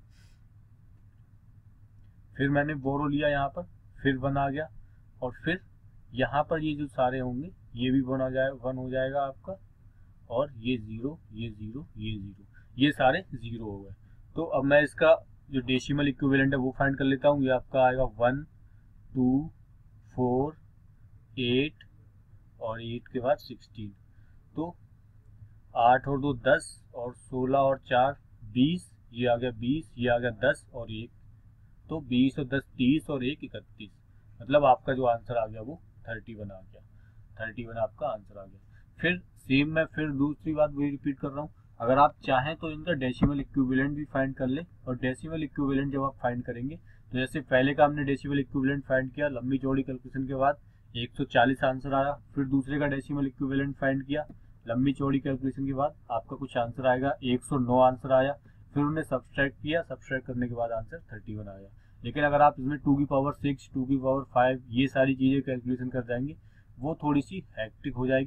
फिर मैंने बोरो लिया यहाँ पर, फिर वन आ गया, और फिर यहाँ पर ये जो सारे होंगे ये भी वन आ जाए वन हो जाएगा आपका, और ये ज़ीरो ये ज़ीरो ये ज़ीरो, ये सारे ज़ीरो हो गए। तो अब मैं इसका जो डेसिमल इक्विवेलेंट है वो फाइंड कर लेता हूँ। ये आपका आएगा वन टू फोर एट और एट के बाद सिक्सटीन, तो आठ और दो दस और सोलह और चार बीस, ये आ गया बीस, ये आ गया दस और एक, तो बीस और दस तीस और एक इकतीस, मतलब आपका जो आंसर आ गया वो थर्टी वन आ गया। थर्टी वन आपका आंसर आ गया। फिर सेम मैं फिर दूसरी बात वही रिपीट कर रहा हूँ, अगर आप चाहें तो इनका डेसिमल इक्विवेलेंट भी फाइंड कर ले। और डेसिमल इक्विवेलेंट जब आप फाइंड करेंगे तो जैसे पहले का हमने डेसिमल इक्विवेलेंट फाइंड किया, लंबी चौड़ी कैलकुलेशन के बाद एक सौ चालीस आंसर आया। फिर दूसरे का डेसिमल इक्विवेलेंट फाइंड किया, लंबी चौड़ी कैलकुलेशन के बाद आपका कुछ आंसर आएगा, एक सौ नौ आंसर आया। फिर उन्हें सब्सट्रैक्ट किया, सब्सट्रैक्ट करने के बाद आंसर थर्टी वन आया। लेकिन अगर आप इसमें टू की पावर सिक्स, टू की पावर फाइव, ये सारी चीज़ें कैलकुलेशन कर जाएंगे वो थोड़ी सी हैक्टिक हो जाएगी, तो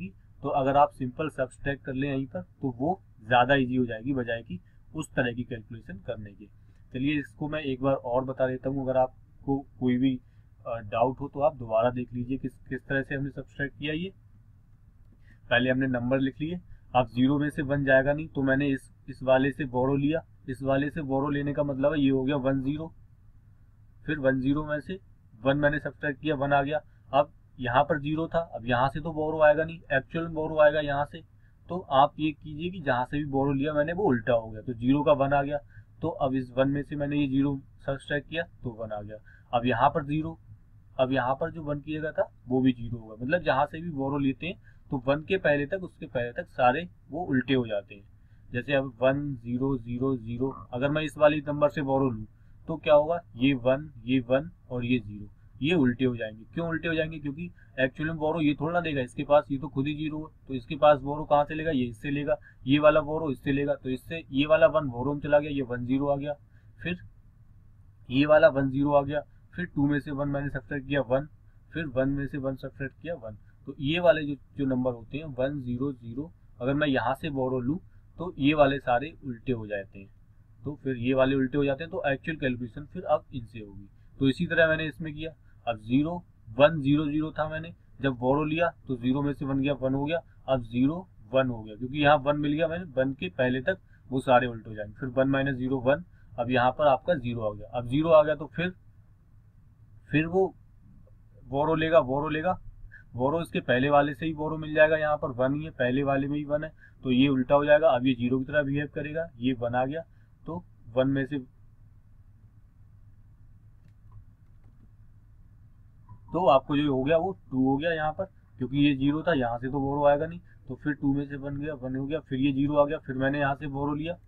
तो अगर आप सिंपल सब्सट्रैक्ट कर लें यहीं पर तो वो ज़्यादा इजी हो जाएगी बजाय कि उस तरह की कैलकुलेशन करने की। चलिए इसको मैं एक बार और बता देता हूँ, अगर आपको कोई भी डाउट हो तो आप दोबारा देख लीजिए किस किस तरह से हमने सब्सट्रैक्ट किया। ये पहले हमने नंबर लिख लिए, अब जीरो में से वन जाएगा नहीं तो मैंने इस इस वाले से बोरो लिया, इस वाले से बोरो लेने का मतलब है ये हो गया वन जीरो, फिर वन जीरो में से वन मैंने सब्सट्रैक्ट किया, वन आ गया। अब यहाँ पर जीरो था, अब यहाँ से तो बोरो आएगा नहीं, एक्चुअल में बोरो आएगा यहाँ से। तो आप ये कीजिए कि जहाँ से भी बोरो लिया मैंने वो उल्टा हो गया, तो जीरो का वन आ गया। तो अब इस वन में से मैंने ये जीरो सब्सट्रैक्ट किया तो वन आ गया। अब यहाँ पर जीरो, अब यहाँ पर जो वन की जगह था वो भी जीरो होगा, मतलब जहाँ से भी बोरो लेते हैं तो वन के पहले तक उसके पहले तक सारे वो उल्टे हो जाते हैं। जैसे अब वन जीरो जीरो जीरो, अगर मैं इस वाली नंबर से बोरो लूँ तो क्या होगा, ये वन ये वन और ये जीरो, ये उल्टे हो जाएंगे। क्यों उल्टे हो जाएंगे, क्योंकि एक्चुअली में बोरो ये थोड़ा ना देगा, इसके पास ये तो खुद ही जीरो है, तो इसके पास बोरो कहाँ से लेगा, ये इससे लेगा, ये वाला बोरो इससे लेगा, तो इससे ये वाला वन बोरो में चला गया, ये वन जीरो आ गया, फिर ये वाला वन जीरो आ गया, फिर टू में से वन मैंने सब्ट्रैक्ट किया वन, फिर वन में से वन सब्ट्रैक्ट किया वन। तो ये वाले जो जो नंबर होते हैं वन जीरो जीरो, अगर मैं यहाँ से बोरो लूँ तो ये वाले सारे उल्टे हो जाते हैं, तो फिर ये वाले उल्टे हो जाते हैं, तो एक्चुअल कैलकुलेशन फिर अब इनसे होगी। तो इसी तरह मैंने इसमें किया, अब जीरो वन जीरो जीरो था, मैंने जब बोरो लिया तो जीरो में से वन गया, वन हो गया, अब जीरो वन हो गया, क्योंकि यहाँ वन मिल गया मैंने, वन के पहले तक वो सारे उल्टे हो जाएंगे। फिर वन माइनस जीरो वन, अब यहाँ पर आपका जीरो आ गया, अब जीरो आ गया तो फिर फिर वो बोरो लेगा, बोरो लेगा, बोरो इसके पहले वाले से ही बोरो मिल जाएगा, यहाँ पर वन ही है, पहले वाले में ही वन है, तो ये उल्टा हो जाएगा। अब ये जीरो की तरह बिहेव करेगा, ये वन आ गया, तो वन में से तो आपको जो हो गया वो टू हो गया यहाँ पर, क्योंकि ये जीरो था, यहाँ से तो बोरो आएगा नहीं, तो फिर टू में से वन गया, वन हो गया, फिर ये जीरो आ गया, फिर मैंने यहाँ से बोरो लिया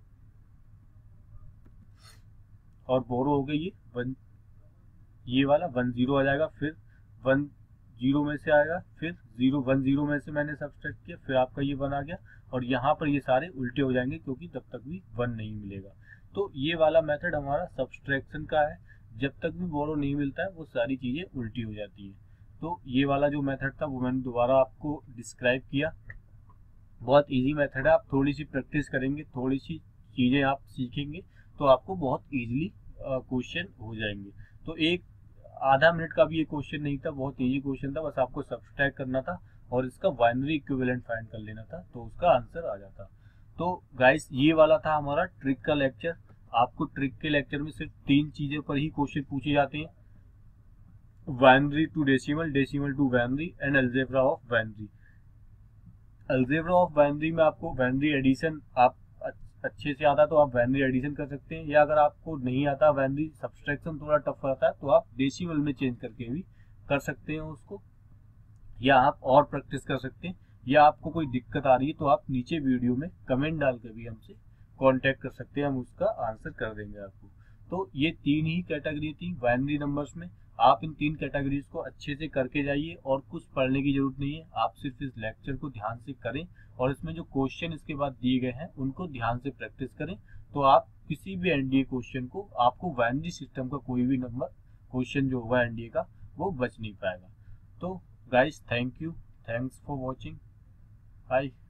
और बोरो हो गई ये वन, ये वाला वन जीरो आ जाएगा, फिर वन जीरो में से आएगा, फिर जीरो वन जीरो में से मैंने सब्सट्रैक्ट किया, फिर आपका ये वन आ गया, और यहाँ पर ये सारे उल्टे हो जाएंगे क्योंकि तब तक भी वन नहीं मिलेगा। तो ये वाला मेथड हमारा सब्सट्रैक्शन का है, जब तक भी बोरो नहीं मिलता है वो सारी चीज़ें उल्टी हो जाती है। तो ये वाला जो मेथड था वो मैंने दोबारा आपको डिस्क्राइब किया, बहुत ईजी मेथड है, आप थोड़ी सी प्रैक्टिस करेंगे, थोड़ी सी चीज़ें आप सीखेंगे तो आपको बहुत ईजिली क्वेश्चन हो जाएंगे। तो एक आधा मिनट का भी ये क्वेश्चन नहीं था, बहुत इजी क्वेश्चन था, बस आपको सब्सट्रैक्ट करना था और इसका बाइनरी इक्विवेलेंट फाइंड कर लेना था, तो उसका आंसर आ जाता। तो गाइस ये वाला था हमारा ट्रिक का लेक्चर। आपको ट्रिक के लेक्चर में सिर्फ तीन चीज़ों पर ही क्वेश्चन पूछे जाते हैं, binary to decimal, decimal to binary and algebra of binary. Algebra of binary में आपको बाइनरी एडिशन आप अच्छे से आता है तो आप बाइनरी एडिशन कर सकते हैं, या अगर आपको नहीं आता बाइनरी सब्सट्रैक्शन थोड़ा टफ रहता है तो आप डेसिमल में चेंज करके भी कर सकते हैं उसको, या आप और प्रैक्टिस कर सकते हैं, या आपको कोई दिक्कत आ रही है तो आप नीचे वीडियो में कमेंट डाल के भी हमसे कांटेक्ट कर सकते हैं, हम उसका आंसर कर देंगे आपको। तो ये तीन ही कैटेगरी थी बाइनरी नंबर्स में, आप इन तीन कैटेगरीज को अच्छे से करके जाइए और कुछ पढ़ने की जरूरत नहीं है, आप सिर्फ इस लेक्चर को ध्यान से करें और इसमें जो क्वेश्चन इसके बाद दिए गए हैं उनको ध्यान से प्रैक्टिस करें, तो आप किसी भी एनडीए क्वेश्चन को, आपको बाइनरी सिस्टम का कोई भी नंबर क्वेश्चन जो होगा एनडीए का वो बच नहीं पाएगा। तो guys thank you, thanks for watching, bye.